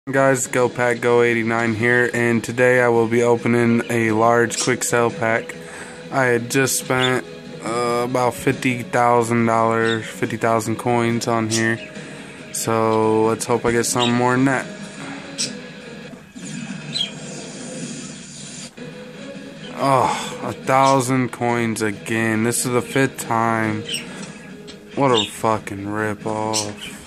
Guys, Go Pack Go 89 here, and today I will be opening a large quick sale pack. I had just spent about $50,000, 50,000 coins on here, so let's hope I get something more than that. Oh, 1,000 coins again. This is the 5th time. What a fucking rip off.